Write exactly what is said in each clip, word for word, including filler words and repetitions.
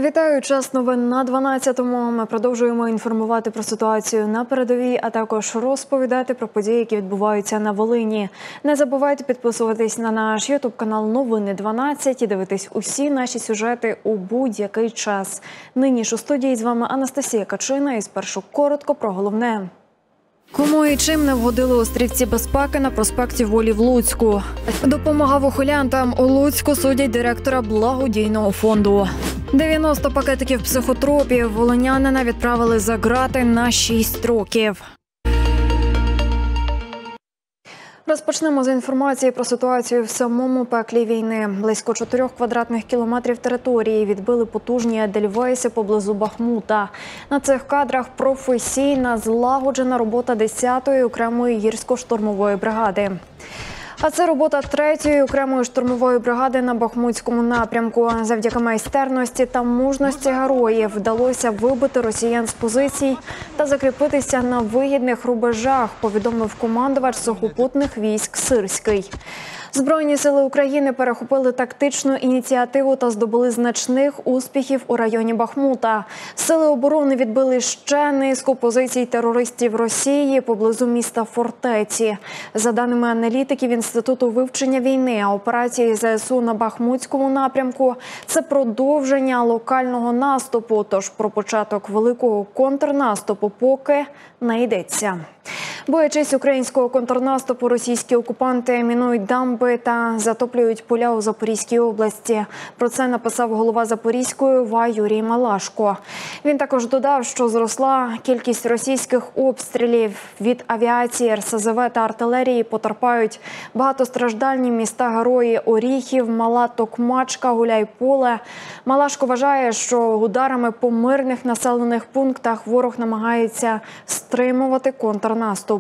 Вітаю! Час новин на дванадцятому. Ми продовжуємо інформувати про ситуацію на передовій, а також розповідати про події, які відбуваються на Волині. Не забувайте підписуватись на наш ютуб-канал «Новини дванадцять» і дивитись усі наші сюжети у будь-який час. Нині ж у студії з вами Анастасія Качина і спершу коротко про головне. Кому і чим не вгодили острівці безпеки на проспекті Волі в Луцьку? Допомагав ухилянтам. У Луцьку судять директора благодійного фонду. дев'яносто пакетиків психотропів волинянина відправили за ґрати на шість років. Розпочнемо з інформації про ситуацію в самому пеклі війни. Близько чотирьох квадратних кілометрів території відбили потужні едельвейси поблизу Бахмута. На цих кадрах професійна, злагоджена робота десятої окремої гірсько-штурмової бригади. А це робота третьої окремої штурмової бригади на Бахмутському напрямку. Завдяки майстерності та мужності героїв вдалося вибити росіян з позицій та закріпитися на вигідних рубежах, повідомив командувач сухопутних військ Сирський. Збройні сили України перехопили тактичну ініціативу та здобули значних успіхів у районі Бахмута. Сили оборони відбили ще низку позицій терористів Росії поблизу міста Фортеці. За даними аналітиків Інституту вивчення війни, операції ЗСУ на Бахмутському напрямку – це продовження локального наступу, тож про початок великого контрнаступу поки не йдеться. Боячись українського контрнаступу, російські окупанти мінують дамби та затоплюють поля у Запорізькій області. Про це написав голова Запорізької ОВА Юрій Малашко. Він також додав, що зросла кількість російських обстрілів. Від авіації, ер ес зе ве та артилерії потерпають багатостраждальні міста-герої Оріхів, Мала Токмачка, Гуляйполе. Малашко вважає, що ударами по мирних населених пунктах ворог намагається стримувати контрнаступ.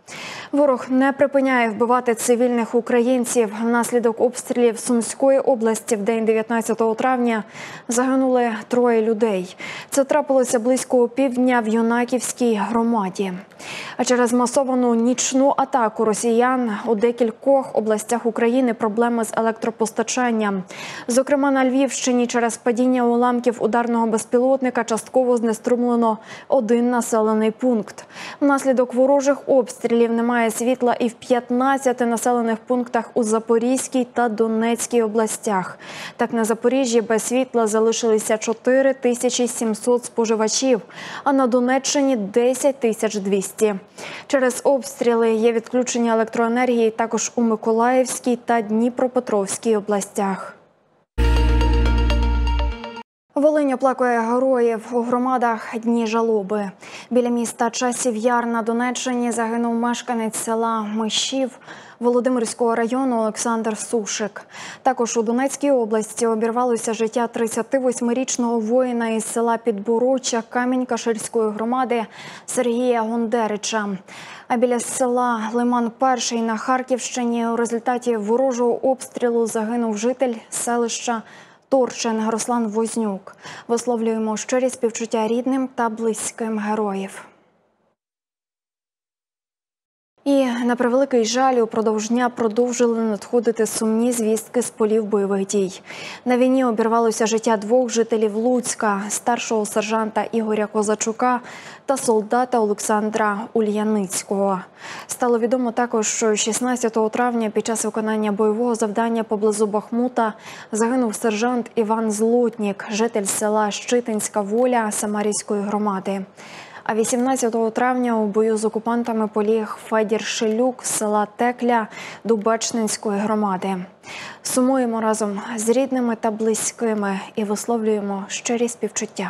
Ворог не припиняє вбивати цивільних українців. Внаслідок обстрілів Сумської області в день дев'ятнадцятого травня загинули троє людей. Це трапилося близько опівдня в Юнаківській громаді. А через масовану нічну атаку росіян у декількох областях України проблеми з електропостачанням. Зокрема, на Львівщині через падіння уламків ударного безпілотника частково знеструмлено один населений пункт. Внаслідок ворожих обстрілів немає світла і в п'ятнадцяти населених пунктах у Запорізькій та Донецькій областях. Так, на Запоріжжі без світла залишилися чотири тисячі сімсот споживачів, а на Донеччині – десять тисяч двісті. Через обстріли є відключення електроенергії також у Миколаївській та Дніпропетровській областях. Волинь оплакує героїв. У громадах дні жалоби. Біля міста Часів Яр на Донеччині загинув мешканець села Мишів Володимирського району Олександр Сушик. Також у Донецькій області обірвалося життя тридцятивосьмирічного воїна із села Підборуччя Камінь-Каширської громади Сергія Гондерича. А біля села Лиман-Перший на Харківщині у результаті ворожого обстрілу загинув житель селища Торчин Руслан Вознюк. Висловлюємо щирі співчуття рідним та близьким героїв. І, на превеликий жаль, упродовж дня продовжили надходити сумні звістки з полів бойових дій. На війні обірвалося життя двох жителів Луцька – старшого сержанта Ігоря Козачука та солдата Олександра Ульяницького. Стало відомо також, що шістнадцятого травня під час виконання бойового завдання поблизу Бахмута загинув сержант Іван Злотнік, житель села Щитинська Воля Самарівської громади. А вісімнадцятого травня у бою з окупантами поліг Федір Шелюк з села Текля Дубечнинської громади. Сумуємо разом з рідними та близькими і висловлюємо щирі співчуття.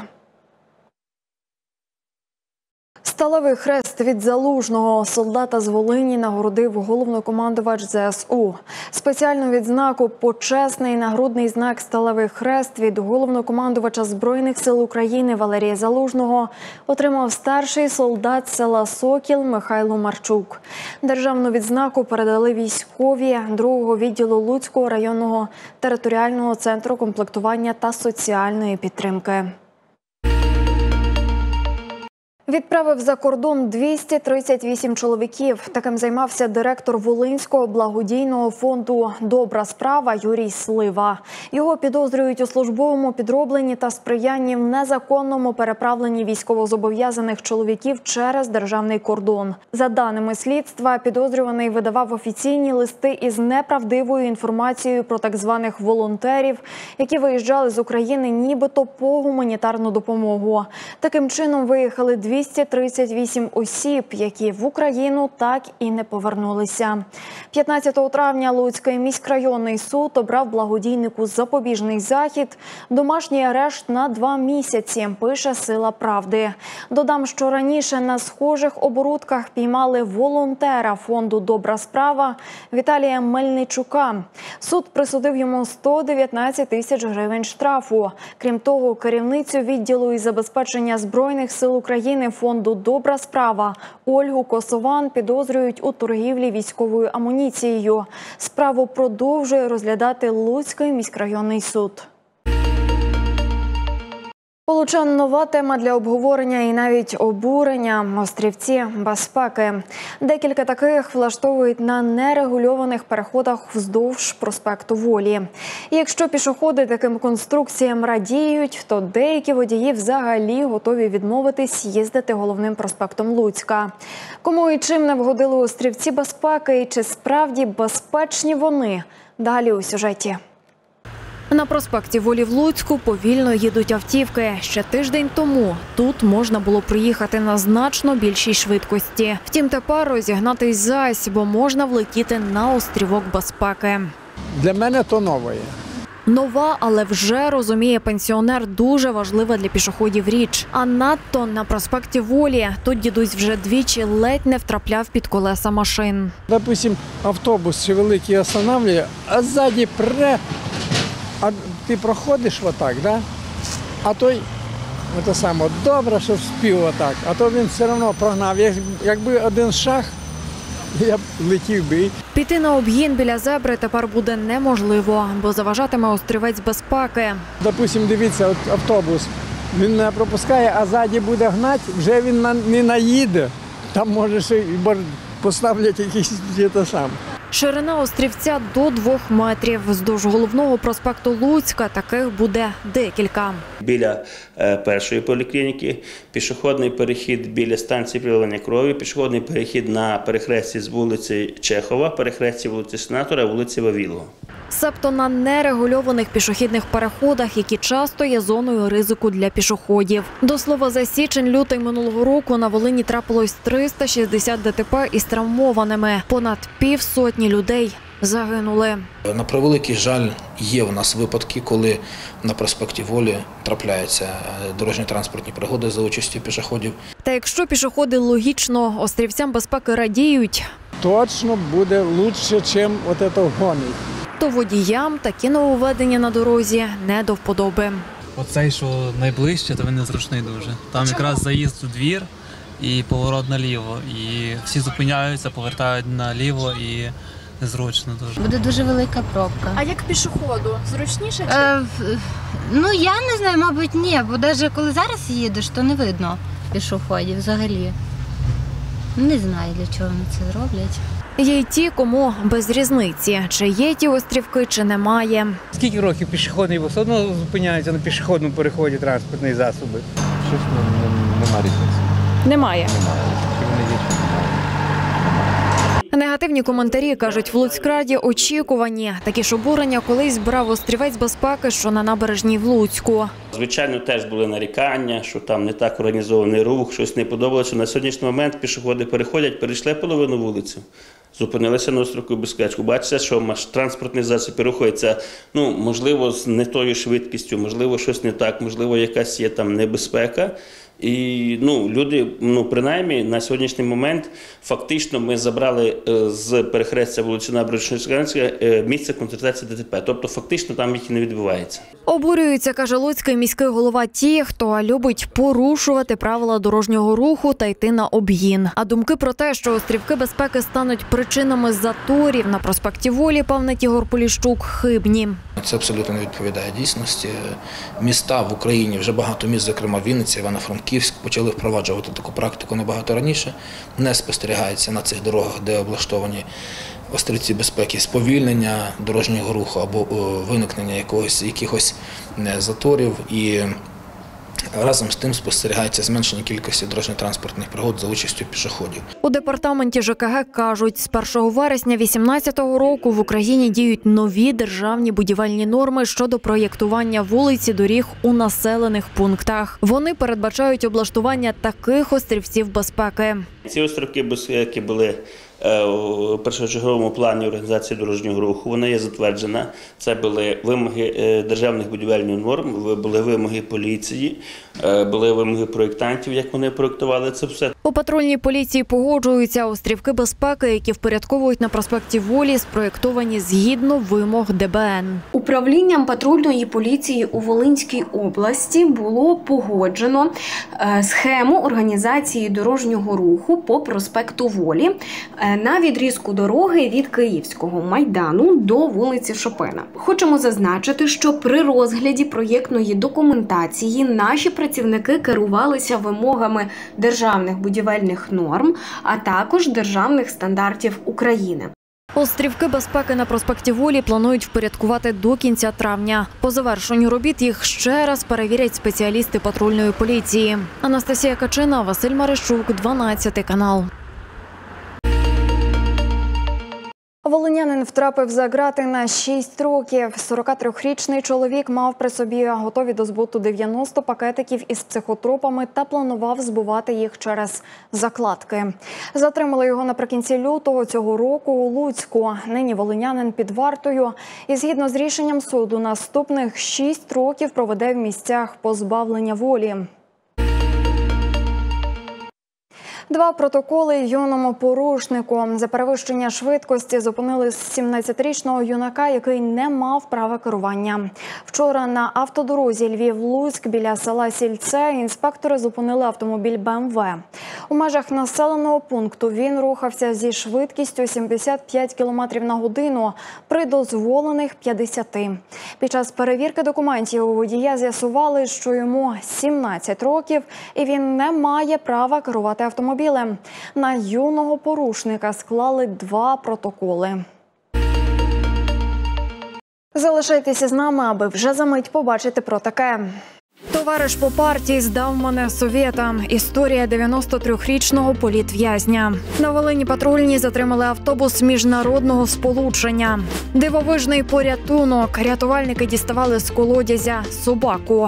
Сталевий хрест від Залужного солдата з Волині нагородив головнокомандувач зе ес у. Спеціальну відзнаку «Почесний нагрудний знак Сталевий хрест» від головнокомандувача Збройних сил України Валерія Залужного отримав старший солдат села Сокіл Михайло Марчук. Державну відзнаку передали військові другого відділу Луцького районного територіального центру комплектування та соціальної підтримки. Відправив за кордон двісті тридцять вісім чоловіків. Таким займався директор Волинського благодійного фонду «Добра справа» Юрій Слива. Його підозрюють у службовому підробленні та сприянні в незаконному переправленні військовозобов'язаних чоловіків через державний кордон. За даними слідства, підозрюваний видавав офіційні листи із неправдивою інформацією про так званих волонтерів, які виїжджали з України нібито по гуманітарну допомогу. Таким чином виїхали двісті тридцять вісім осіб, які в Україну так і не повернулися. п'ятнадцятого травня Луцький міськрайонний суд обрав благодійнику запобіжний захід – домашній арешт на два місяці, пише «Сила правди». Додам, що раніше на схожих оборудках піймали волонтера фонду «Добра справа» Віталія Мельничука. Суд присудив йому сто дев'ятнадцять тисяч гривень штрафу. Крім того, керівницю відділу із забезпечення Збройних сил України фонду «Добра справа» Ольгу Косован підозрюють у торгівлі військовою амуніцією. Справу продовжує розглядати Луцький міськрайонний суд. У Лучан нова тема для обговорення і навіть обурення – острівці безпеки. Декілька таких влаштовують на нерегульованих переходах вздовж проспекту Волі. І якщо пішоходи таким конструкціям радіють, то деякі водії взагалі готові відмовитись їздити головним проспектом Луцька. Кому і чим не вгодили острівці безпеки і чи справді безпечні вони? Далі у сюжеті. На проспекті Волі в Луцьку повільно їдуть автівки. Ще тиждень тому тут можна було проїхати на значно більшій швидкості. Втім, тепер розігнатись зась, бо можна влетіти на острівок безпеки. Для мене то нове. Нова, але вже, розуміє пенсіонер, дуже важлива для пішоходів річ. А надто на проспекті Волі. Тут дідусь вже двічі ледь не втрапляв під колеса машин. Допустим, автобус чи великий останавливає, а ззаді пре. А ти проходиш отак, да? А той, це саме, добре, що вспів отак, а то він все одно прогнав. Якби один шаг, я б летів би. Піти на обгін біля зебри тепер буде неможливо, бо заважатиме острівець безпеки. Допустим, дивіться, от автобус, він не пропускає, а ззаді буде гнати, вже він на, не наїде. Там може ще поставлять якісь те саме. Ширина острівця до двох метрів. Вздовж головного проспекту Луцька таких буде декілька. Біля е, першої поліклініки, пішохідний перехід біля станції переливання крові, пішохідний перехід на перехресті з вулиці Чехова, перехресті вулиці Сенатора, вулиці Вавілова. Себто на нерегульованих пішохідних переходах, які часто є зоною ризику для пішоходів. До слова, за січень-лютий минулого року на Волині трапилось триста шістдесят ДТП із травмованими. Понад півсотні людей загинули. На превеликий жаль, є у нас випадки, коли на проспекті Волі трапляються дорожньо-транспортні пригоди за участю пішоходів. Та якщо пішоходи логічно острівцям безпеки радіють, точно буде краще, ніж от це гони. То водіям такі нововведення на дорозі не до вподоби. Оцей, що найближче, то він незручний дуже. Там якраз заїзд у двір і поворот наліво. І всі зупиняються, повертають наліво і незручно дуже. Буде дуже велика пробка. А як пішоходу? Зручніше чи? Е, ну я не знаю, мабуть, ні, бо навіть коли зараз їдеш, то не видно пішоходів взагалі. Не знаю, для чого вони це роблять. Є й ті, кому без різниці, чи є ті острівки, чи немає. Скільки років пішохідний, бо все одно зупиняються на пішохідному переході транспортні засоби. Щось немає різниці. Немає. Немає. Негативні коментарі, кажуть, в Луцькраді очікувані. Такі ж обурення колись брав острівець безпеки, що на набережній в Луцьку. Звичайно, теж були нарікання, що там не так організований рух, щось не подобалося. На сьогоднішній момент пішоходи переходять, перейшли половину вулицю, зупинилися на островку безпеки. Бачите, що транспортний засіб рухається, ну, можливо, з не тою швидкістю, можливо, щось не так, можливо, якась є там небезпека. І ну, люди, ну, принаймні, на сьогоднішній момент фактично ми забрали з перехрестя вулиці Набережної місце концентрації ДТП. Тобто фактично там їх і не відбувається. Обурюються, каже Луцький міський голова, ті, хто любить порушувати правила дорожнього руху та йти на обгін. А думки про те, що острівки безпеки стануть причинами заторів на проспекті Волі, певне Ігор Поліщук, хибні. це абсолютно не відповідає дійсності. Міста в Україні, вже багато міст, зокрема Вінниця, Івано-Франківськ, почали впроваджувати таку практику набагато раніше. Не спостерігається на цих дорогах, де облаштовані острівці безпеки, сповільнення дорожнього руху або виникнення якогось, якихось заторів. І разом з тим спостерігається зменшення кількості дорожньо-транспортних пригод за участю пішоходів. У департаменті ЖКГ кажуть, з першого вересня дві тисячі вісімнадцятого року в Україні діють нові державні будівельні норми щодо проєктування вулиць і доріг у населених пунктах. Вони передбачають облаштування таких острівців безпеки. Ці островки безпеки були у першочерговому плані організації дорожнього руху. Вона є затверджена. Це були вимоги державних будівельних норм, були вимоги поліції, були вимоги проєктантів, як вони проєктували це все. У патрульній поліції погоджуються, острівки безпеки, які впорядковують на проспекті Волі, спроєктовані згідно вимог Д Б Н. Управлінням патрульної поліції у Волинській області було погоджено схему організації дорожнього руху по проспекту Волі на відрізку дороги від Київського майдану до вулиці Шопена. Хочемо зазначити, що при розгляді проєктної документації наші працівники керувалися вимогами державних будівельних норм, а також державних стандартів України. Острівки безпеки на проспекті Волі планують впорядкувати до кінця травня. По завершенню робіт їх ще раз перевірять спеціалісти патрульної поліції. Анастасія Качина, Василь Марищук, дванадцятий канал. Волинянин втрапив за ґрати на шість років. сорокатрирічний чоловік мав при собі готові до збуту дев'яносто пакетиків із психотропами та планував збувати їх через закладки. Затримали його наприкінці лютого цього року у Луцьку. Нині волинянин під вартою і згідно з рішенням суду наступних шість років проведе в місцях позбавлення волі. Два протоколи юному порушнику. За перевищення швидкості зупинили сімнадцятирічного юнака, який не мав права керування. Вчора на автодорозі Львів-Луцьк біля села Сільце інспектори зупинили автомобіль Б М В. У межах населеного пункту він рухався зі швидкістю сімдесят п'ять кілометрів на годину при дозволених п'ятдесяти. Під час перевірки документів у водія з'ясували, що йому сімнадцять років і він не має права керувати автомобілем. На юного порушника склали два протоколи. Залишайтеся з нами, аби вже за мить побачити про таке. Товариш по партії здав мене совєтам. Історія дев'яностотрирічного політв'язня. На Волині патрульні затримали автобус міжнародного сполучення. Дивовижний порятунок. Рятувальники діставали з колодязя собаку.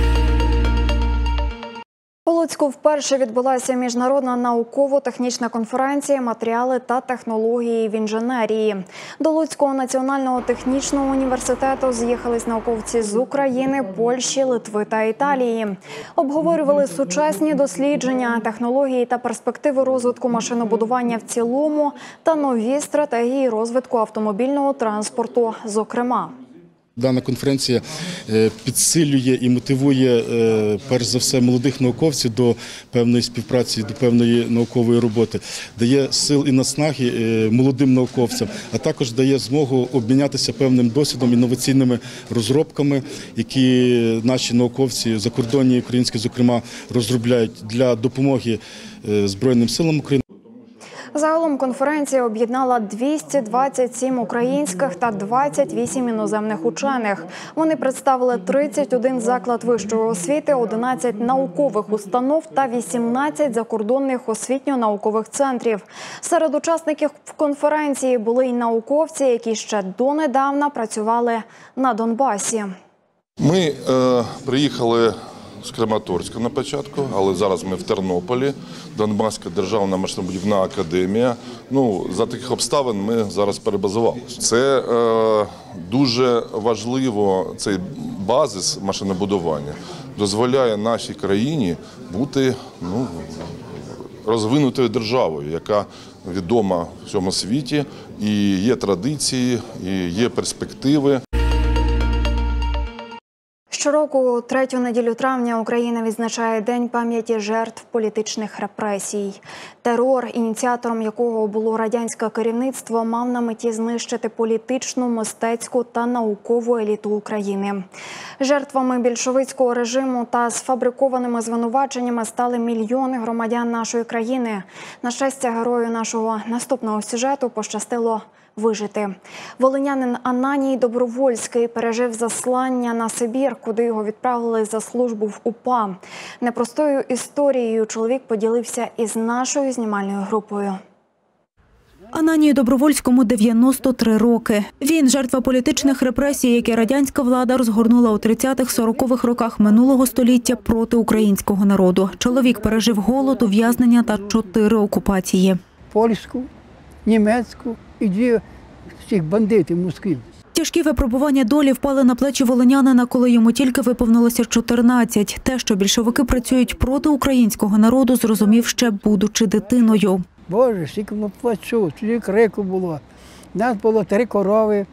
У Луцьку вперше відбулася міжнародна науково-технічна конференція «Матеріали та технології в інженерії». До Луцького національного технічного університету з'їхались науковці з України, Польщі, Литви та Італії. Обговорювали сучасні дослідження, технології та перспективи розвитку машинобудування в цілому та нові стратегії розвитку автомобільного транспорту, зокрема. Дана конференція підсилює і мотивує, перш за все, молодих науковців до певної співпраці, до певної наукової роботи, дає сил і наснаги молодим науковцям, а також дає змогу обмінятися певним досвідом, інноваційними розробками, які наші науковці, закордонні, українські, зокрема, розробляють для допомоги Збройним силам України. Загалом конференція об'єднала двісті двадцять сім українських та двадцять вісім іноземних учених. Вони представили тридцять один заклад вищої освіти, одинадцять наукових установ та вісімнадцять закордонних освітньо-наукових центрів. Серед учасників конференції були й науковці, які ще донедавна працювали на Донбасі. Ми е, приїхали з Краматорська на початку, але зараз ми в Тернополі, Донбаська державна машинобудівна академія. Ну, за таких обставин ми зараз перебазувалися. Це е, дуже важливо, цей базис машинобудування дозволяє нашій країні бути ну, розвинутою державою, яка відома в цьому світі, і є традиції, і є перспективи. Щороку, третю неділю травня, Україна відзначає День пам'яті жертв політичних репресій. Терор, ініціатором якого було радянське керівництво, мав на меті знищити політичну, мистецьку та наукову еліту України. Жертвами більшовицького режиму та сфабрикованими звинуваченнями стали мільйони громадян нашої країни. На щастя, герою нашого наступного сюжету пощастило вижити. Волинянин Ананій Добровольський пережив заслання на Сибір, куди його відправили за службу в УПА. Непростою історією чоловік поділився із нашою знімальною групою. Ананію Добровольському дев'яносто три роки. Він – жертва політичних репресій, які радянська влада розгорнула у тридцятих-сорокових роках минулого століття проти українського народу. Чоловік пережив голод, ув'язнення та чотири окупації. Польську, німецьку і дві цих бандитів москвів. Тяжкі випробування долі впали на плечі волинянина, коли йому тільки виповнилося чотирнадцять. Те, що більшовики працюють проти українського народу, зрозумів ще будучи дитиною. Боже, скільки було плачу, тоді крику було. У нас було три корови,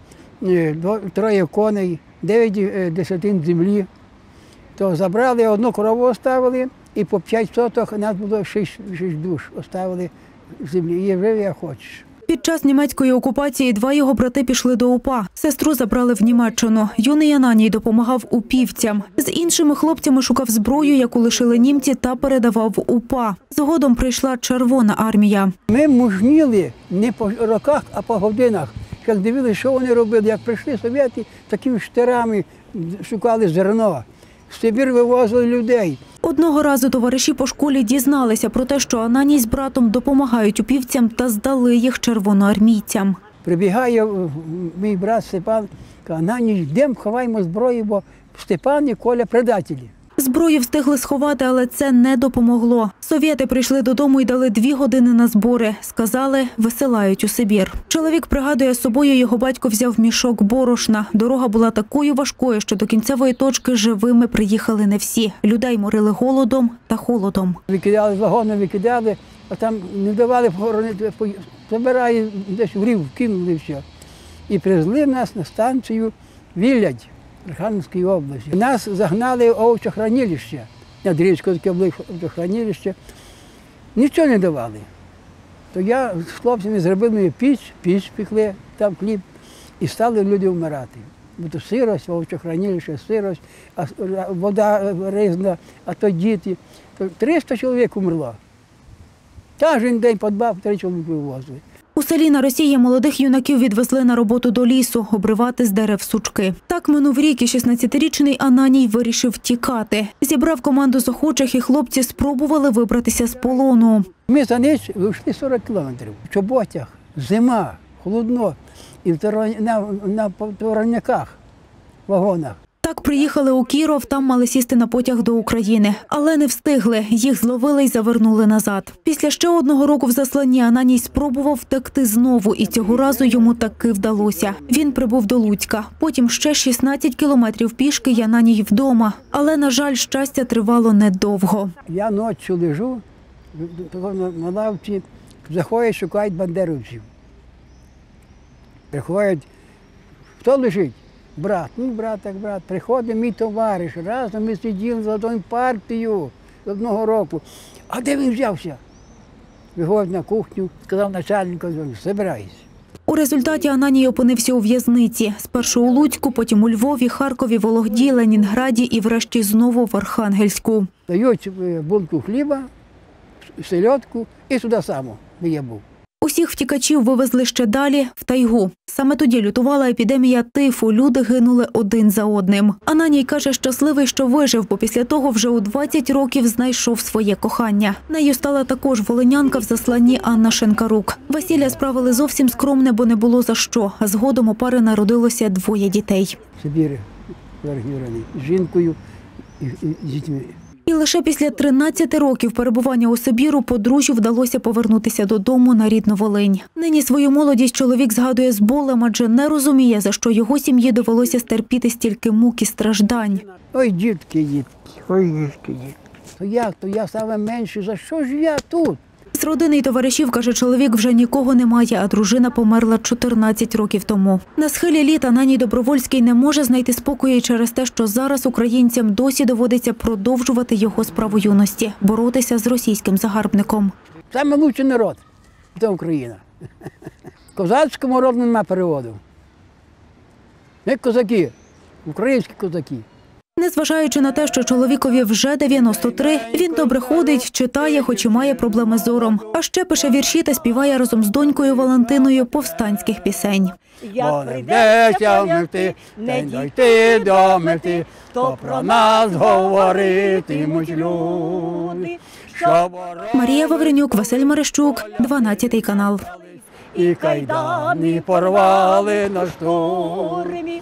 троє коней, дев'ять десятин землі. То забрали, одну корову оставили, і по п'ять соток у нас було шість, шість душ оставили землі. Є жив, як хочеш. Під час німецької окупації два його брати пішли до УПА. Сестру забрали в Німеччину. Юний Ананій допомагав упівцям. З іншими хлопцями шукав зброю, яку лишили німці, та передавав в УПА. Згодом прийшла Червона армія. Ми мужніли не по роках, а по годинах. Як дивилися, що вони робили. Як прийшли совєти, такими штирами шукали зерно. В Сибір вивозили людей. Одного разу товариші по школі дізналися про те, що Ананій з братом допомагають упівцям, та здали їх червоноармійцям. Прибігає мій брат Степан, каже: Ананій, йдемо, ховаємо зброю, бо Степан і Коля предателі. Зброю встигли сховати, але це не допомогло. Совєти прийшли додому і дали дві години на збори. Сказали, висилають у Сибір. Чоловік пригадує, з собою його батько взяв мішок борошна. Дорога була такою важкою, що до кінцевої точки живими приїхали не всі. Людей морили голодом та холодом. Викидали з вагону, викидали, а там не давали похоронити. Забирали, десь в рів, кинули все. І привезли нас на станцію Вілядь. Архангельській області. Нас загнали в овочохранилище, над річкою таке було овочохранилище. Нічого не давали. То я з хлопцями зробив мені піч, піч пекли, там хліб, і стали люди вмирати. Бо то сирость, овочохранилище, сирость, а вода різна, а то діти. То триста чоловік умерло. Кожен день по два, три чоловіки вивозили. У селі на Росії молодих юнаків відвезли на роботу до лісу, обривати з дерев сучки. Так минув рік, і шістнадцятирічний Ананій вирішив тікати. Зібрав команду з охочих, і хлопці спробували вибратися з полону. Ми за ніч вийшли сорок кілометрів. В чоботях, зима, холодно, і на, на товарняках, вагонах. Так приїхали у Кіров, там мали сісти на потяг до України. Але не встигли, їх зловили й завернули назад. Після ще одного року в засланні Ананій спробував втекти знову, і цього разу йому таки вдалося. Він прибув до Луцька. Потім ще шістнадцять кілометрів пішки, й Ананій вдома. Але, на жаль, щастя тривало недовго. Я ночі лежу на лавці, заходять, шукають бандеровців. Приходять, хто лежить? Брат, ну брат, так брат, приходить мій товариш, разом ми сиділи за одною партією з одного року. А де він взявся? Виходить на кухню, сказав начальнику, збирайся. У результаті Ананій опинився у в'язниці. Спершу у Луцьку, потім у Львові, Харкові, Вологді, Ленінграді і врешті знову в Архангельську. Дають булку хліба, сельодку і сюди само, де я був. Усіх втікачів вивезли ще далі, в тайгу. Саме тоді лютувала епідемія тифу, люди гинули один за одним. Ананій каже, щасливий, що вижив, бо після того вже у двадцять років знайшов своє кохання. Нею стала також волинянка в засланні Анна Шенкарук. Весілля справили зовсім скромне, бо не було за що. Згодом у пари народилося двоє дітей. Сибіри, з жінкою і з дітьми. І лише після тринадцяти років перебування у Сибіру подружжю вдалося повернутися додому на рідну Волинь. Нині свою молодість чоловік згадує з болем, адже не розуміє, за що його сім'ї довелося стерпіти стільки мук і страждань. Ой, дітки, дітки, ой, дітки, дітки. То як, то я саме менший, за що ж я тут? Із родини й товаришів, каже чоловік, вже нікого немає, а дружина померла чотирнадцять років тому. На схилі літа Ананій Добровольський не може знайти спокою через те, що зараз українцям досі доводиться продовжувати його справу юності – боротися з російським загарбником. Саме лучший народ – це Україна. Козацькому роду немає переводу. Ми козаки, українські козаки. Незважаючи на те, що чоловікові вже дев'яносто три, він добре ходить, читає, хоч і має проблеми з зором. А ще пише вірші та співає разом з донькою Валентиною повстанських пісень. Як прийдеться вмерти, не дойти до мети, то про нас говоритимуть люди. Марія Вавренюк, Василь Мерещук, дванадцятий канал. І кайдани порвали на штурмі.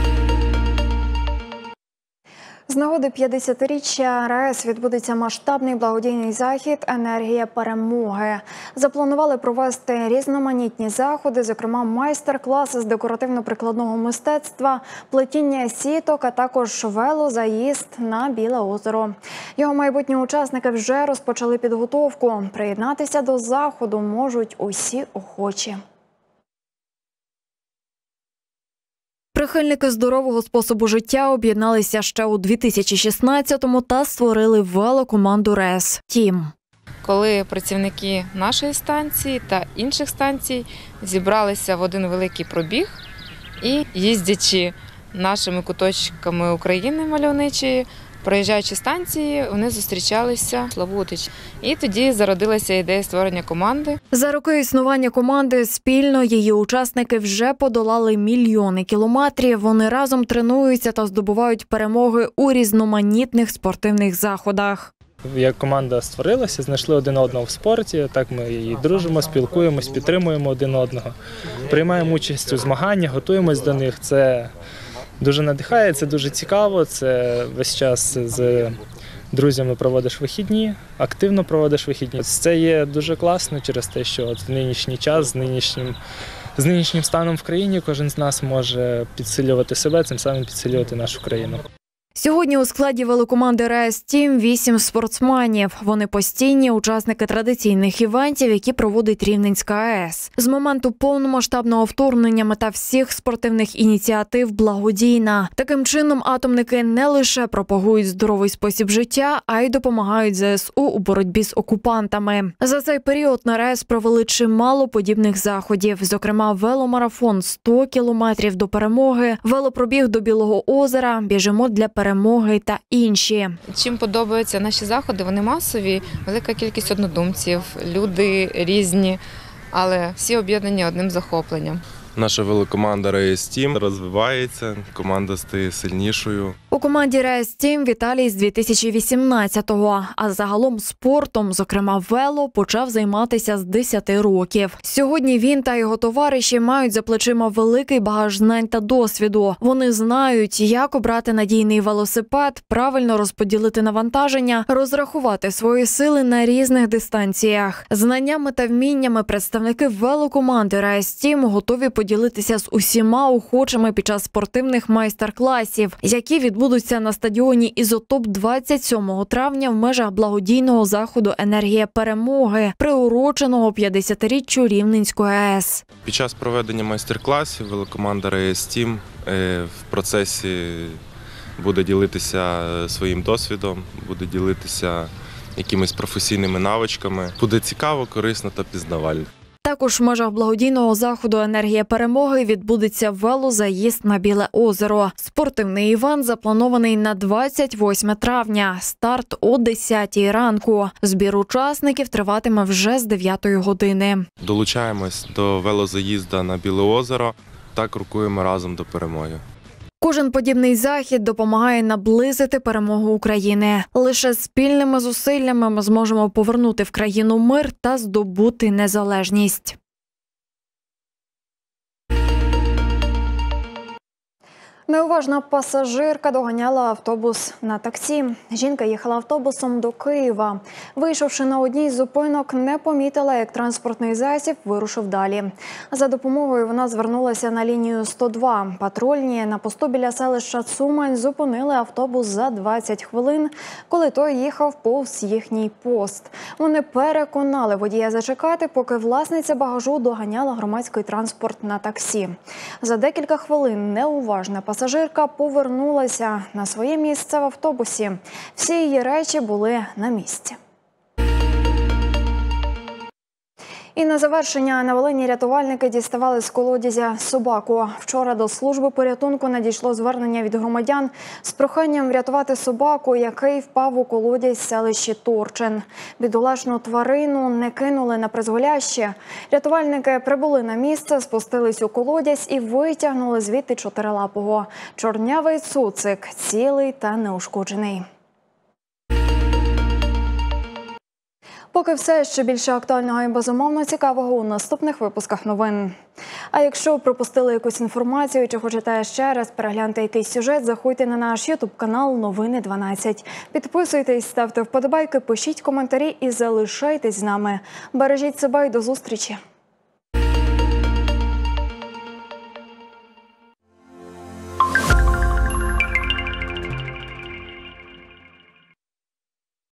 З нагоди п'ятдесятиріччя РАЕС відбудеться масштабний благодійний захід «Енергія перемоги». Запланували провести різноманітні заходи, зокрема майстер-класи з декоративно-прикладного мистецтва, плетіння сіток, а також велозаїзд на Біле озеро. Його майбутні учасники вже розпочали підготовку. Приєднатися до заходу можуть усі охочі. Прихильники здорового способу життя об'єдналися ще у дві тисячі шістнадцятому та створили велокоманду РЕС «Тім». Коли працівники нашої станції та інших станцій зібралися в один великий пробіг і, їздячи нашими куточками України мальовничої, проїжджаючи станції, вони зустрічалися в Славутич. І тоді зародилася ідея створення команди. За роки існування команди спільно її учасники вже подолали мільйони кілометрів. Вони разом тренуються та здобувають перемоги у різноманітних спортивних заходах. Як команда створилася, знайшли один одного в спорті, так ми і дружимо, спілкуємось, підтримуємо один одного. Приймаємо участь у змаганнях, готуємось до них. Це дуже надихає, це дуже цікаво, це весь час з друзями проводиш вихідні, активно проводиш вихідні. Це є дуже класно через те, що от в нинішній час, з нинішнім, з нинішнім станом в країні кожен з нас може підсилювати себе, цим самим підсилювати нашу країну. Сьогодні у складі велокоманди РАЕС «Тім» вісім спортсменів. Вони постійні учасники традиційних івентів, які проводить Рівненська АЕС. З моменту повномасштабного вторгнення мета всіх спортивних ініціатив благодійна. Таким чином атомники не лише пропагують здоровий спосіб життя, а й допомагають ЗСУ у боротьбі з окупантами. За цей період на РАЕС провели чимало подібних заходів. Зокрема, веломарафон сто кілометрів до перемоги, велопробіг до Білого озера, біжимо для перемоги. перемоги та інші. Чим подобаються наші заходи, вони масові, велика кількість однодумців, люди різні, але всі об'єднані одним захопленням. Наша велокоманда РАЕС «Тім» розвивається, команда стає сильнішою. У команді РАЕС «Тім» Віталій з дві тисячі вісімнадцятого, а загалом спортом, зокрема вело, почав займатися з десяти років. Сьогодні він та його товариші мають за плечима великий багаж знань та досвіду. Вони знають, як обрати надійний велосипед, правильно розподілити навантаження, розрахувати свої сили на різних дистанціях. Знаннями та вміннями представники велокоманди РАЕС «Тім» готові поділитися з усіма охочими під час спортивних майстер-класів, які відбудуться на стадіоні «Ізотоп» двадцять сьомого травня в межах благодійного заходу «Енергія перемоги», приуроченого п'ятдесятиріччю Рівненської АЕС. Під час проведення майстер-класів велокоманда РАЕС «Тім» в процесі буде ділитися своїм досвідом, буде ділитися якимись професійними навичками. Буде цікаво, корисно та пізнавально. Також в межах благодійного заходу «Енергія перемоги» відбудеться велозаїзд на Біле озеро. Спортивний івент запланований на двадцять восьме травня. Старт о десятій ранку. Збір учасників триватиме вже з дев'ятої години. Долучаємось до велозаїзду на Біле озеро та крокуємо разом до перемоги. Кожен подібний захід допомагає наблизити перемогу України. Лише спільними зусиллями ми зможемо повернути в країну мир та здобути незалежність. Неуважна пасажирка доганяла автобус на таксі. Жінка їхала автобусом до Києва. Вийшовши на одній з зупинок, не помітила, як транспортний засіб вирушив далі. За допомогою вона звернулася на лінію сто два. Патрульні на посту біля селища Цумань зупинили автобус за двадцять хвилин, коли той їхав повз їхній пост. Вони переконали водія зачекати, поки власниця багажу доганяла громадський транспорт на таксі. За декілька хвилин неуважна пасажирка повернулася на своє місце в автобусі. Всі її речі були на місці. І на завершення на Волині рятувальники діставали з колодязя собаку. Вчора до служби порятунку надійшло звернення від громадян з проханням врятувати собаку, який впав у колодязь в селищі Торчин. Бідолашну тварину не кинули на призволяще. Рятувальники прибули на місце, спустились у колодязь і витягнули звідти чотирилапого. Чорнявий цуцик, цілий та неушкоджений. Поки все, ще більше актуального і безумовно цікавого у наступних випусках новин. А якщо пропустили якусь інформацію чи хочете ще раз переглянути якийсь сюжет, заходьте на наш ютуб-канал Новини дванадцять. Підписуйтесь, ставте вподобайки, пишіть коментарі і залишайтесь з нами. Бережіть себе і до зустрічі!